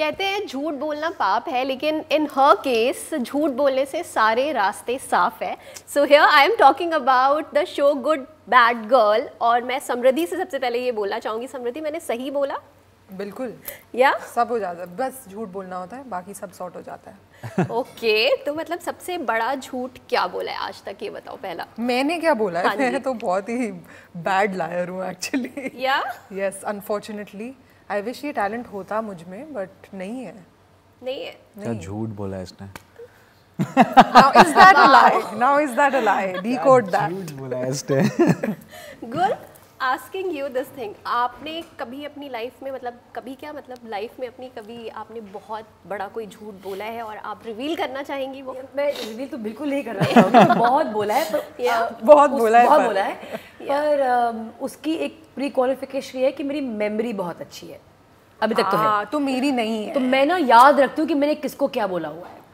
कहते हैं झूठ बोलना पाप है, लेकिन इन हर केस झूठ बोलने से सारे रास्ते साफ है. So here I am talking about the show good bad girl. और मैं समृद्धि से सबसे पहले ये बोलना चाहूँगी, समृद्धि मैंने सही बोला? बिल्कुल. या सब हो जाता है, बस झूठ बोलना होता है, बाकी सब सॉर्ट हो जाता है. ओके तो मतलब सबसे बड़ा झूठ क्या बोला है आज तक, ये बताओ पहला. मैंने क्या बोला है? मैं तो बहुत ही बैड लायर हूँ एक्चुअली. या यस, अनफॉर्चुनेटली. आई विश ये टैलेंट होता मुझ में, बट नहीं है. नहीं है. क्या झूठ बोला है इसने? Now is that a lie? Now is that a lie? Decode that. झूठ बोला है इसने. गुल, आस्किंग यू दिस थिंग, आपने कभी अपनी लाइफ में मतलब कभी क्या मतलब लाइफ में अपनी कभी आपने बहुत बड़ा कोई झूठ बोला है और आप रिवील करना चाहेंगी वो? मैं रिवील तो बिल्कुल नहीं करना चाहूँगी. बहुत बोला है पर बहुत बोला है पर उसकी एक प्री क्वालिफिकेशन ये है कि मेरी मेमोरी बहुत अच्छी है. अभी तक तो है. तो मेरी नहीं है. तो मैं ना याद रखती हूँ कि मैंने किसको क्या बोला हुआ है.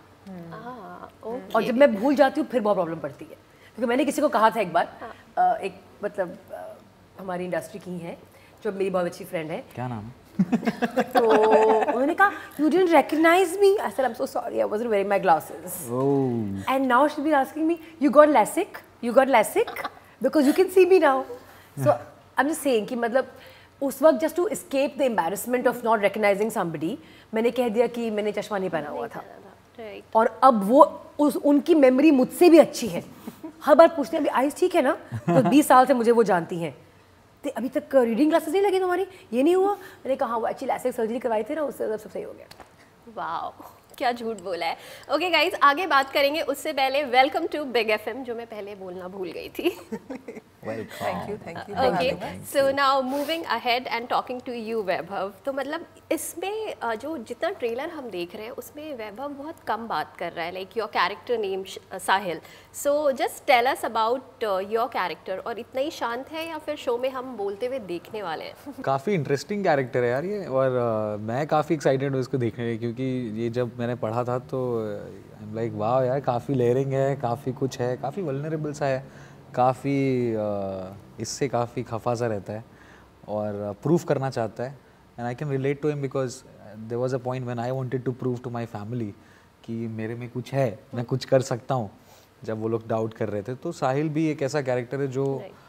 और जब मैं भूल जाती हूँ फिर बहुत प्रॉब्लम पड़ती है. क्योंकि मैंने किसी को कहा था एक बार, एक मतलब हमारी इंडस्ट्री की है जो मेरी बहुत अच्छी फ्रेंड है. क्या नाम? तो उन्होंने कहा you didn't recognize me. I said I'm so sorry, I wasn't wearing my glasses. Oh. And now she'll be asking me, you got LASIK? You got LASIK? Because you can see me now. So I'm just saying कि मतलब उस वक्त just to escape the embarrassment of not recognizing somebody, मैंने कह दिया कि मैंने चश्मा नहीं पहना हुआ था. और अब वो उनकी मेमोरी मुझसे भी अच्छी है. हर बार पूछते हैं अभी आइस ठीक है ना? तो 20 साल से मुझे वो जानती हैं. तो अभी तक रीडिंग ग्लासेस नहीं लगी तुम्हारी, ये नहीं हुआ? मैंने कहा वो एक्चुअली लैसिक सर्जरी करवाई थी ना, उससे सब सही हो गया. वाओ, क्या झूठ बोला है. ओके गाइज, आगे बात करेंगे. उससे पहले वेलकम टू बिग एफएम, जो मैं पहले बोलना भूल गई थी. Thank you. Okay, so now moving ahead and talking to you Vaibhav. तो मतलब इसमें जो जितना ट्रेलर हम देख रहे हैं उसमें वैभव बहुत कम बात कर रहा है, like your character name Sahil. So just tell us about your character. और इतना ही शांत है या फिर शो में हम बोलते हुए देखने वाले हैं? काफ़ी इंटरेस्टिंग कैरेक्टर है यार ये. और मैं काफ़ी एक्साइटेड हूँ इसको देखने के लिए, क्योंकि ये जब मैंने पढ़ा था तो आई एम लाइक वाह यार, काफ़ी लेयरिंग है, काफ़ी कुछ है, काफ़ी वल्नरेबल सा है, काफ़ी इससे काफ़ी खफा सा रहता है और प्रूफ करना चाहता है. And I can relate to him because there was a point when I wanted to prove to my family कि मेरे में कुछ है, मैं कुछ कर सकता हूँ, जब वो लोग डाउट कर रहे थे. तो साहिल भी एक ऐसा कैरेक्टर है जो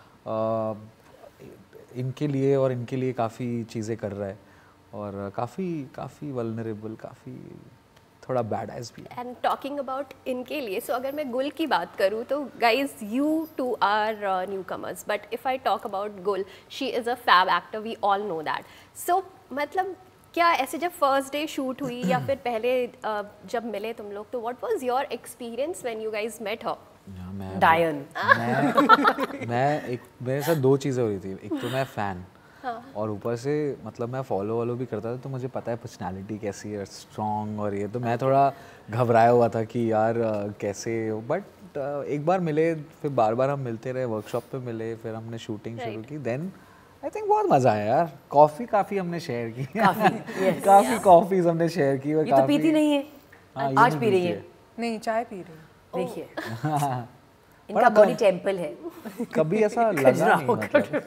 इनके लिए और इनके लिए काफ़ी चीज़ें कर रहा है और काफ़ी वल्नरेबल, काफ़ी थोड़ा बैड एज भी. एंड टॉकिंग अबाउट इनके लिए, सो अगर मैं गुल की बात करूँ तो guys you two are newcomers, but if I talk about Gul, she is a fab actor, we all know that. So मतलब क्या ऐसे जब फर्स्ट डे शूट हुई या फिर पहले जब मिले तुम लोग, तो what was your experience when you guys met her? डायन. मेरे साथ दो चीज़ें हो रही थी. एक तो मैं फ़ैन, और ऊपर से मतलब मैं फॉलो भी करता था, तो मुझे पता है पर्सनालिटी कैसी है, स्ट्रॉन्ग और ये. तो मैं थोड़ा घबराया हुआ था कि यार कैसे. बट एक बार मिले, फिर बार बार हम मिलते रहे, वर्कशॉप पे मिले, फिर हमने शूटिंग शुरू की. देन आई थिंक बहुत मज़ा आया यार. कॉफ़ी काफ़ी हमने शेयर की, काफ़ी कॉफ़ीज हमने शेयर की. ये तो पीती नहीं है, आज पी रही है. नहीं, चाय पी रही हूँ. देखिए इनका बॉडी टेम्पल है. कभी ऐसा लगा नहीं मतलब.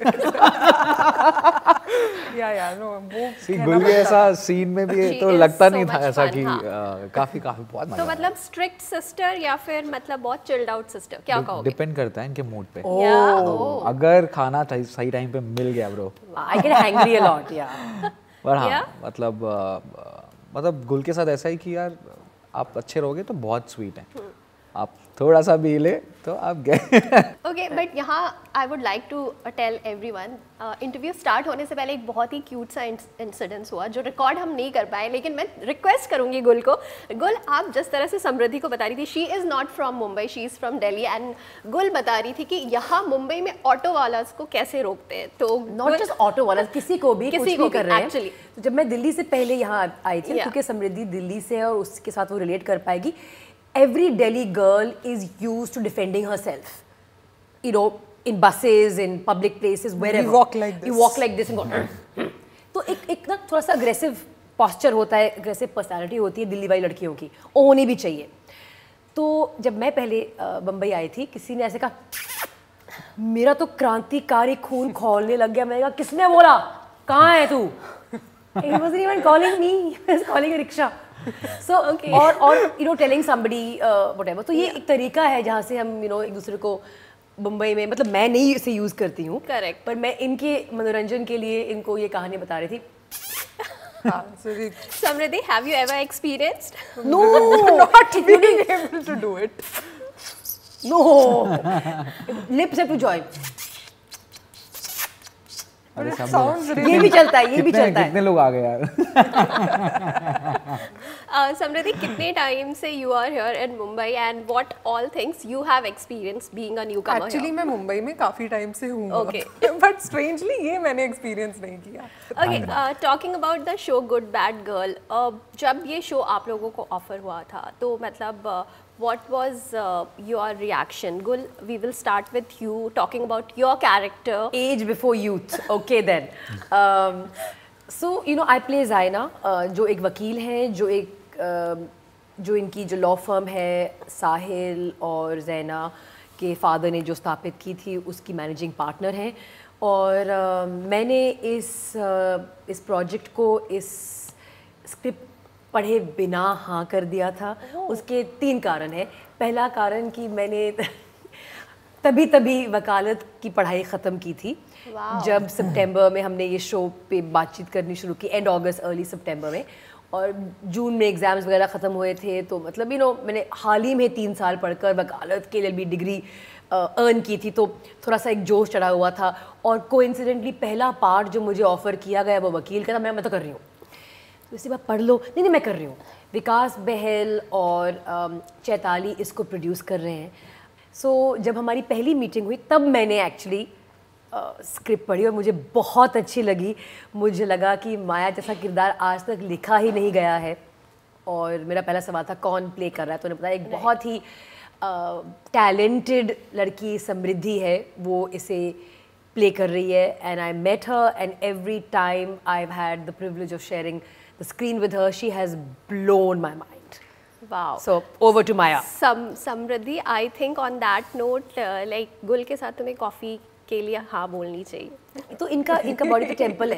यार नो, वो गुल के ऐसा सीन में भी तो लगता नहीं था ऐसा कि काफी बहुत मजा. तो मतलब स्ट्रिक्ट सिस्टर या फिर मतलब बहुत चिल्ड आउट सिस्टर, क्या कहोगे? डिपेंड करता है इनके मूड पे. अगर खाना सही टाइम पे मिल गया bro, I get hangry a lot. Yeah पर हाँ मतलब गुल के साथ ऐसा ही कि यार आप अच्छे रहोगे तो बहुत स्वीट है, आप थोड़ा सा भी ले तो आप गए. ओके, बट यहाँ I would like to tell everyone, interview start होने से पहले एक बहुत ही क्यूट सा इंसिडेंस हुआ जो रिकॉर्ड हम नहीं कर पाए, लेकिन मैं रिक्वेस्ट करूँगी गुल को. गुल, आप जिस तरह से समृद्धि को बता रही थी, she is not from Mumbai, she is from Delhi, and Gul बता रही थी कि यहाँ मुंबई में ऑटो वालास को कैसे रोकते हैं. तो नॉट जस्ट ऑटो वाला, किसी को भी कुछ भी कर रहे हैं एक्चुअली. तो जब मैं दिल्ली से पहले यहाँ आई थी, क्योंकि समृद्धि दिल्ली से है और उसके साथ वो रिलेट कर पाएगी. Every Delhi girl is used to defending herself, you know, in buses, in public places, wherever. You walk like this. You walk like this and go. तो एक ना थोड़ा सा aggressive posture होता है, aggressive personality होती है दिल्ली वाली लड़कियों की, वो होनी भी चाहिए. तो जब मैं पहले बम्बई आई थी, किसी ने ऐसे कहा, मेरा तो क्रांतिकारी खून खौलने लग गया. मैंने कहा किसने बोला, कहाँ है तू? He wasn't even calling me. He was calling a rickshaw. So Okay. और you know telling somebody whatever. तो ये एक तरीका है जहाँ से हम you know एक दूसरे को मुंबई में, मतलब मैं नहीं इसे यूज करती हूँ, Correct. पर मैं इनके मनोरंजन के लिए इनको ये कहानी बता रही थी. हाँ, so we Samriddhi, have you ever experienced? No, not being able to do it. no. Lips have to join. अरे It सब sounds लोग- really ये भी चलता है, ये भी कितने चलता है. कितने लोग आ गए यार. Samriddhi, कितने time से you are here in Mumbai and what all things you have experienced being a newcomer Actually here? मैं मुंबई में काफी टाइम से हूँ. Okay. But strangely ये मैंने experience नहीं किया. Okay, talking about the show Good Bad Girl, जब ये show आप लोगों को offer हुआ था, तो मतलब what was your reaction? Gul, we will start with you talking about your character. Age before youth. Okay then. So you know I play Zaina, जो एक वकील हैं, जो इनकी जो लॉ फर्म है साहिल और जैना के फादर ने जो स्थापित की थी उसकी मैनेजिंग पार्टनर हैं. और मैंने इस प्रोजेक्ट को इस स्क्रिप्ट पढ़े बिना हाँ कर दिया था. उसके 3 कारण हैं. पहला कारण कि मैंने तभी वकालत की पढ़ाई ख़त्म की थी. जब सितंबर में हमने ये शो पे बातचीत करनी शुरू की, एंड अगस्त अर्ली सितंबर में, और जून में एग्ज़ाम्स वगैरह ख़त्म हुए थे. तो मतलब यू नो मैंने हाल ही में 3 साल पढ़कर वकालत के LLB डिग्री अर्न की थी, तो थोड़ा सा एक जोश चढ़ा हुआ था. और कोइंसिडेंटली पहला पार्ट जो मुझे ऑफ़र किया गया वो वकील का था. मैं तो कर रही हूँ, तो इसी बात पढ़ लो. नहीं मैं कर रही हूँ. विकास बहल और चैताली इसको प्रोड्यूस कर रहे हैं. सो जब हमारी पहली मीटिंग हुई तब मैंने एक्चुअली स्क्रिप्ट पढ़ी और मुझे बहुत अच्छी लगी. मुझे लगा कि माया जैसा किरदार आज तक लिखा ही नहीं गया है. और मेरा पहला सवाल था कौन प्ले कर रहा है, तो उन्होंने बताया एक बहुत ही टैलेंटेड लड़की समृद्धि है, वो इसे प्ले कर रही है. And I met her and every time I have had the privilege of sharing the screen with her, she has blown my mind. Wow. So over to Maya. Samriddhi, I think on that note, like गुल के साथ तुम्हें coffee के लिए हाँ बोलनी चाहिए. तो इनका बॉडी तो टेम्पल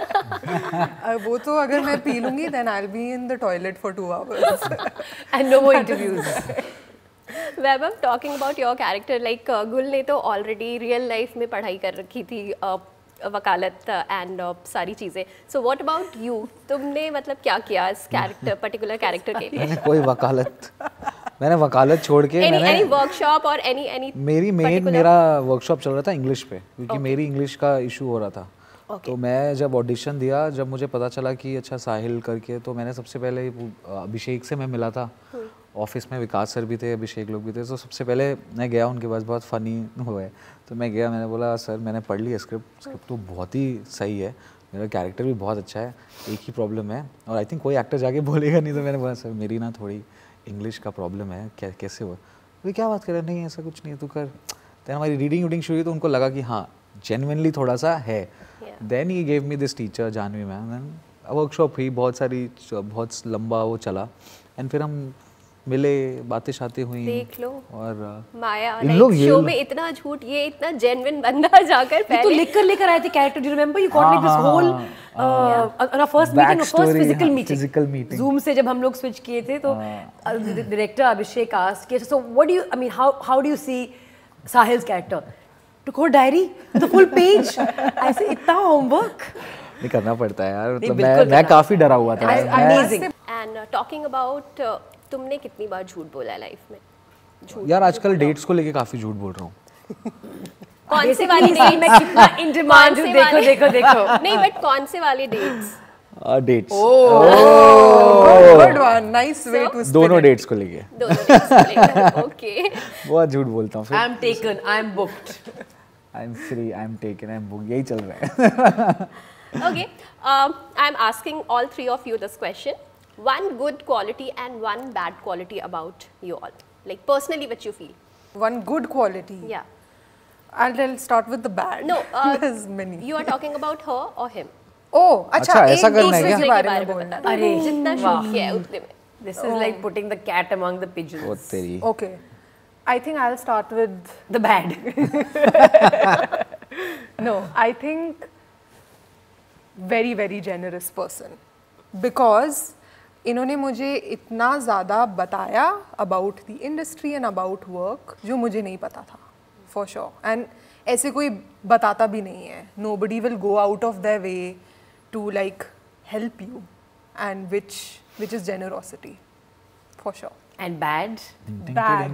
है. वो तो अगर मैं पी लूँगी then I'll be in the toilet for 2 hours. And no more interviews. Vaibhav, talking about your character, like गुल ने तो already real life में पढ़ाई कर रखी थी वकालत एंड सारी चीज़ें. सो व्हाट अबाउट यू, तुमने मतलब क्या किया इस कैरेक्टर पर्टिकुलर कैरेक्टर के लिए? मैंने कोई मैंने वकालत छोड़ के एनी वर्कशॉप और एनी मेरा वर्कशॉप चल रहा था इंग्लिश पे, क्योंकि मेरी इंग्लिश का इशू हो रहा था. तो मैं जब ऑडिशन दिया, जब मुझे पता चला कि अच्छा साहिल करके, तो मैंने सबसे पहले अभिषेक से मैं मिला था ऑफिस में. विकास सर भी थे, अभिषेक लोग भी थे. तो सबसे पहले मैं गया उनके पास, बहुत फ़नी हुआ है. तो मैं गया, मैंने बोला सर मैंने पढ़ लिया स्क्रिप्ट तो बहुत ही सही है, मेरा कैरेक्टर भी बहुत अच्छा है, एक ही प्रॉब्लम है, और आई थिंक कोई एक्टर जाके बोलेगा नहीं. तो मैंने बोला सर मेरी ना थोड़ी इंग्लिश का प्रॉब्लम है, कैसे हुआ? बोले क्या बात कर रहे? नहीं ऐसा कुछ नहीं है, तू कर. तो हमारी रीडिंग शुरू हुई, तो उनको लगा कि हाँ जेन्युइनली थोड़ा सा है. Then he gave me this teacher Janhvi ma'am. Workshop हुई, बहुत लंबा वो चला. एंड फिर हम मिले, बातें हुई. देख लो और माया इन लोग शो में इतना झूठ, ये इतना जेन्युइन बंदा जाकर तो पहले लेकर आए थे character. Do you remember you got like this whole on our first meeting, first physical meeting Zoom से जब हम लोग स्विच किए थे. तो डायरेक्टर अभिषेक आस्क्ड के so what do you, I mean how do you see Sahil's character? Took whole diary the full page. ऐसे इतना होमवर्क नहीं करना पड़ता है यार. मतलब मैं काफी डरा हुआ था. अमेजिंग. एंड टॉकिंग अबाउट, तुमने कितनी बार झूठ बोला है लाइफ में? यार आजकल डेट्स को लेके काफी झूठ बोल रहा हूँ. कौन से वाली डेट? मैं कितना इन डिमांड हूं, देखो. नहीं बट कौन से वाले dates? Dates Good one, nice way to spin दोनों it. डेट्स को लेके. दोनों dates को लेकर. Okay. बहुत झूठ बोलता हूँ. I am taken, I am booked. I am free, I am taken, I am book, यही चल रहा है. Okay. I'm asking all three of you this question. One good quality and one bad quality about you all. Like personally, which you feel? One good quality. Yeah. I'll start with the bad. No. There's many. You are talking about her or him? Oh, अच्छा ऐसा एक करना है दूसरे क्या? के बारे में बोलना. बता. अरे जितना शूट किया है उतने में. This is like putting the cat among the pigeons. वो तेरी. Okay. I think I'll start with The bad. no. I think very very generous person because इन्होंने मुझे इतना ज़्यादा बताया about the industry and about work जो मुझे नहीं पता था for sure and ऐसे कोई बताता भी नहीं है. Nobody will go out of their way to like help you and which is generosity for sure. And bad? Bad.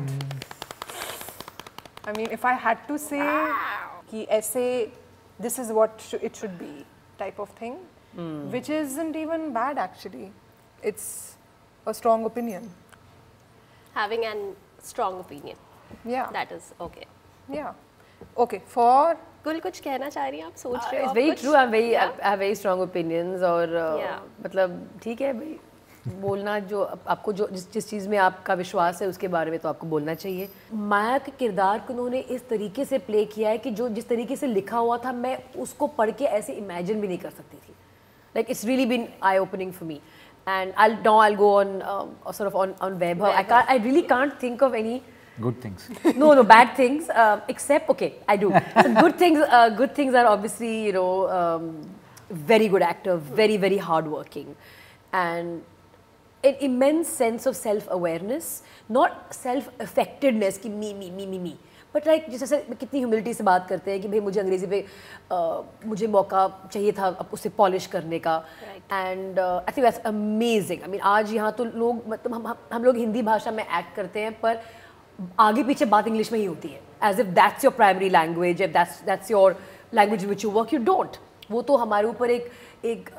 I mean, if I had to say कि ऐसे this is what it should be type of thing, which isn't even bad actually. It's a strong opinion. Having an strong opinion. Yeah. That is okay. Yeah. Okay. For गुल कुछ कहना चाह रही हैं आप? सोच रहे हो It's आप very कुछ? true. I have very strong opinions और Yeah. मतलब ठीक है भाई बोलना जो आपको जो जिस चीज़ में आपका विश्वास है उसके बारे में तो आपको बोलना चाहिए. माया के किरदार को उन्होंने इस तरीके से प्ले किया है कि जो जिस तरीके से लिखा हुआ था मैं उसको पढ़ के ऐसे इमेजिन भी नहीं कर सकती थी. Like it's really been eye-opening for me. And I'll go on sort of on Vaibhav. I really can't think of any Good things. no bad things except okay I do. So good things are obviously very good actor, very very hardworking, and an immense sense of self-awareness, not self-affectedness कि me. But like जैसे कितनी humility से बात करते हैं कि भाई मुझे अंग्रेजी पे मुझे मौका चाहिए था अब उसे पॉलिश करने का. And I think that's amazing. I mean आज यहाँ तो लोग मतलब हम लोग हिंदी भाषा में एक्ट करते हैं पर आगे पीछे बात इंग्लिश में ही होती है as if that's your primary language, if that's your language which you work, you don't. वो तो हमारे ऊपर एक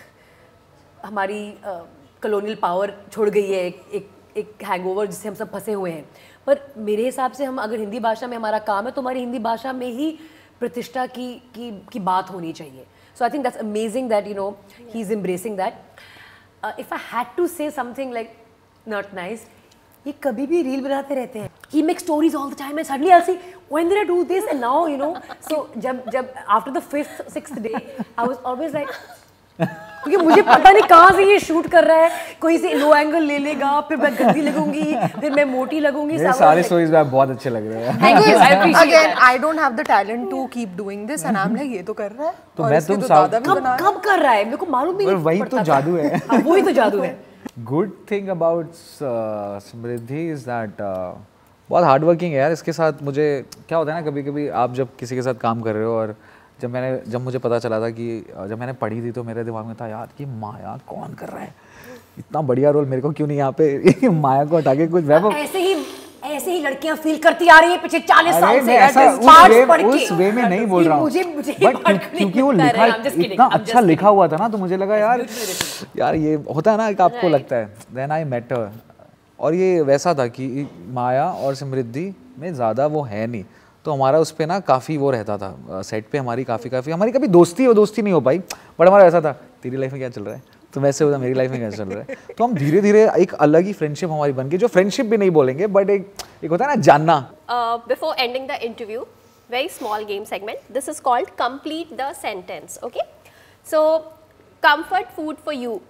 हमारी कॉलोनियल पावर छोड़ गई है, एक हैंगओवर जिससे हम सब फंसे हुए हैं. पर मेरे हिसाब से हम अगर हिंदी भाषा में हमारा काम है तो हमारी हिंदी भाषा में ही प्रतिष्ठा की बात होनी चाहिए. So I think that's amazing that he is embracing that. If I had to say something like not nice, ये कभी भी रील बनाते रहते हैं. He makes stories all the time and suddenly I'll see when did I do this and now so जब after the 5th 6th day I was always like क्योंकि मुझे पता नहीं कहाँ से ये शूट कर रहा है. कोई से लो एंगल ले लेगा, फिर मैं गंदी लगूंगी, फिर मैं मोटी लगूंगी. सारे स्टोरीज में आप बहुत अच्छे लग रहे हैं. Thank you, I appreciate again that. I don't have the talent to keep doing this and I'm like ये तो कर रहा है तो और मैं इसके तुम तो साथ- दादा भी बना रहा है. कब कर रहा है मेरे को मालूम भी पर नहीं वही पड़ता तो था. जादू है. हाँ, वही तो जादू है. Good thing about Samriddhi is that बहुत हार्ड वर्किंग है यार. इसके साथ मुझे क्या होता है ना, कभी कभी आप जब किसी के साथ काम कर रहे हो और जब मुझे पता चला था कि जब मैंने पढ़ी थी तो मेरे दिमाग में था यार कि माया कौन कर रहा है, इतना बढ़िया रोल मेरे को क्यों नहीं यहाँ पे माया को हटा के कुछ वैभव. ऐसे ही लड़कियां फील करती आ रही है पिछले 40 साल से. ऐसा उस वे में नहीं बोल रहा हूँ बट क्योंकि वो लिखा इतना अच्छा लिखा हुआ था ना तो मुझे लगा यार ये होता है ना कि आपको लगता है. देन आई मेट हर और ये वैसा था कि माया और समृद्धि में ज़्यादा वो है नहीं तो हमारा उस पर ना काफ़ी वो रहता था सेट पे. हमारी काफ़ी हमारी कभी दोस्ती नहीं हो पाई बट हमारा ऐसा था तेरी लाइफ में क्या चल रहा है तो वैसे होता मेरी लाइफ में क्या चल रहा है. तो हम धीरे धीरे एक अलग ही फ्रेंडशिप हमारी बन गई, जो फ्रेंडशिप भी नहीं बोलेंगे बट एक होता है ना जानना. Before ending the interview, very small game segment. This is called complete the sentence. Okay, so comfort food for you.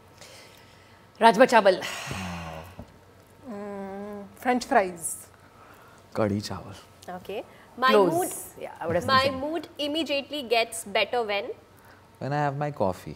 Rajma चावल. French fries. कढ़ी चावल. Okay, Close. Yeah, I would have said my the same. mood immediately gets better when When I have my coffee.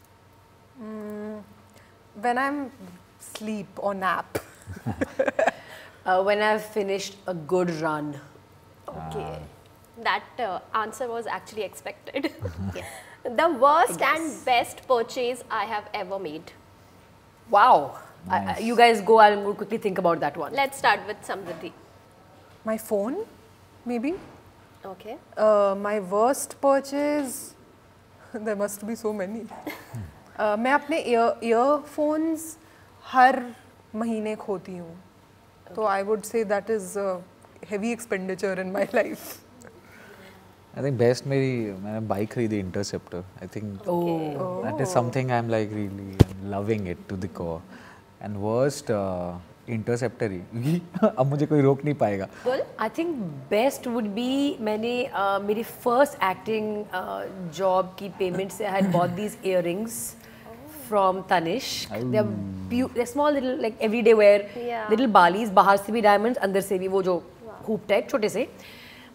When I'm sleep or nap. When I've finished a good run. Okay, that answer was actually expected. The worst and best purchase I have ever made. Wow. You guys go. I'll quickly think about that one. Let's start with Samriddhi. My phone, maybe. Okay. My worst purchase, there must be so many. मैं अपने earphones हर महीने खोती हूँ, तो I would say that is a heavy expenditure in my life. I think best मैंने bike खरीदी Interceptor. I think that is something I'm like really loving it to the core. And worst Interceptor ही अब मुझे कोई रोक नहीं पाएगा. I think best would be मैंने मेरी first acting job की payment से I had bought these earrings from Tanishq. They're small little like everyday wear little balis, बाहर से भी diamonds, अंदर से भी वो जो hoop type छोटे से.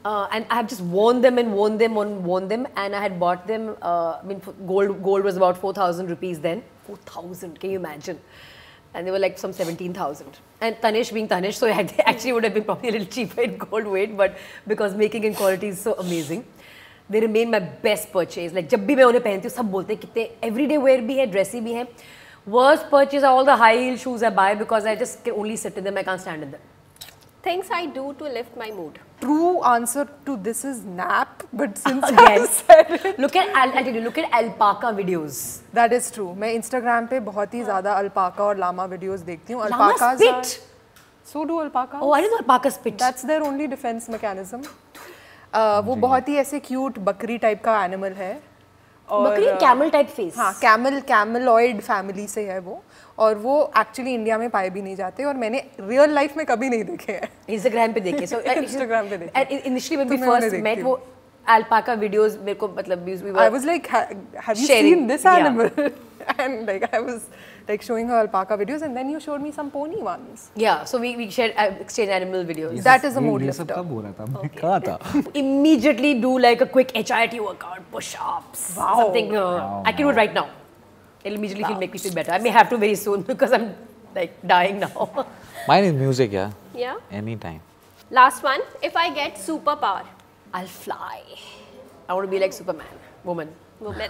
And I have just worn them and worn them and worn them, and I had bought them. I mean, gold was about 4,000 rupees then. 4,000, can you imagine? And they were like some 17,000. And Tanishq being Tanishq, so they actually would have been probably a little cheaper in gold weight, but because making and quality is so amazing, they remain my best purchase. Like जब भी मैं उन्हें पहनती हूँ, सब बोलते हैं कितने everyday wear भी है, dressy भी है. Worst purchase are all the high heel shoes I buy because I just can only sit in them. I can't stand in them. Things I do to lift my mood. True answer to this is nap, but since Again. I said it, Look at I'll tell you, look at alpaca videos. that is true. मैं Instagram पे बहुत ही ज़्यादा alpaca और llama videos देखती हूँ. Llama Alpacas spit. So do alpacas. Oh, I didn't know alpaca spit. That's their only defense mechanism. वो बहुत ही ऐसे cute बकरी type का animal है. और बकरी camel type face. हाँ, cameloid family से है वो, और वो एक्चुअली इंडिया में पाए भी नहीं जाते, और मैंने रियल लाइफ में कभी नहीं देखे हैं. Instagram पे देखे. So Instagram पे देखे. And initially when तो we मैं उन्हें first देखती met, हूँ. वो alpaca videos मेरे को मतलब we were I was like, have you sharing, seen this yeah. animal? And like I was like showing her alpaca videos, and then you showed me some pony ones. yeah. So we shared exchange animal videos. That is a mood ये सब lifter. कब हो रहा था? मैं कहाँ था? Immediately do like a quick HIIT workout, push-ups, Wow. something. I can do it right now. It'll immediately make me feel better. I may have to very soon because I'm like dying now. Mine is music, yeah. Yeah. Anytime. Last one. If I get superpower, I'll fly. I want to be like Superman, woman. woman.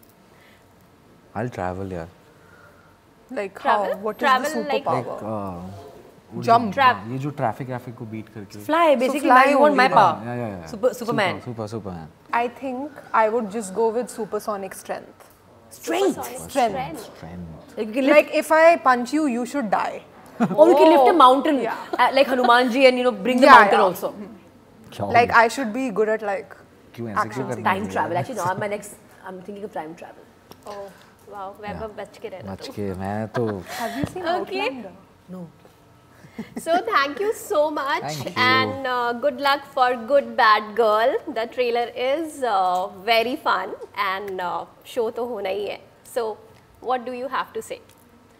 I'll travel, yeah. Like Travel? how? What is Travel the like- superpower? वो Jump. जो- हाँ, ये जो traffic को beat करके. Fly, basically. fly you want my only, power. Yeah. Superman. Superman. I think I would just go with supersonic strength. Strength. Supersonic Strength. Friend. Like you can lift, Like if I punch you, you should die. or you can lift a mountain, Yeah. like Hanuman ji, and bring the Yeah, mountain yeah. also. क्या हो Like गया? I should be good at like. क्यों ऐसे क्यों करना Time है? travel. Actually, no. My next, I'm thinking of time travel. Oh, wow. Webber बच के रहना बच तुम. के मैं तो Have you seen Okay. Outlander? No. So thank you so much, Thank you. and good luck for Good Bad Girl. The trailer is very fun, and show तो होना ही है. So what do you have to say?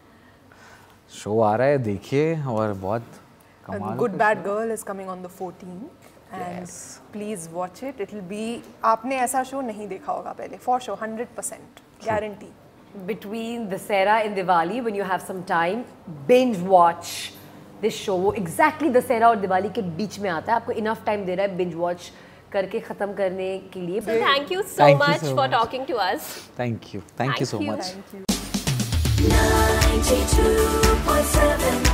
Show आ रहा है, देखिए, और बहुत कमाल Good का Bad show। Girl is coming on the 14th, and please watch it. It'll be, आपने ऐसा शो नहीं देखा होगा पहले, for sure, 100%, guarantee. Between Dussehra and Diwali, when you have some time, binge watch this show. वो exactly Dussehra और दिवाली के बीच में आता है. आपको enough time दे रहा है binge watch करके खत्म करने के लिए. So thank you so Thank you much so for much. talking to us. Thank you so Thank you. much. Thank you. 92.7